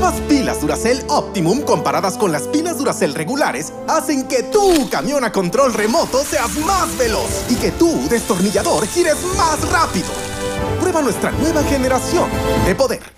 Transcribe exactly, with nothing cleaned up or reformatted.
nuevas pilas Duracell Optimum comparadas con las pilas Duracell regulares hacen que tu camión a control remoto seas más veloz y que tu destornillador gires más rápido. Prueba nuestra nueva generación de poder.